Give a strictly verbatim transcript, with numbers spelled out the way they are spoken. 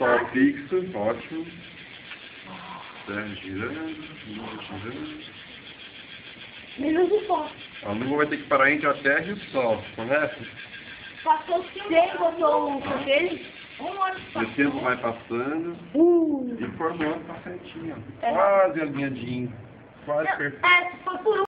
Sol fixo, ótimo. Terra girando, lua girando. Menos o Sol. A lua vai ter que parar entre a Terra e o Sol, correto? Passou sem, botou o aquele. Um ano O tempo vai passando Uh. e formando, tá certinho. É. Quase alinhadinho. Quase Não, perfeito. é, foi por um.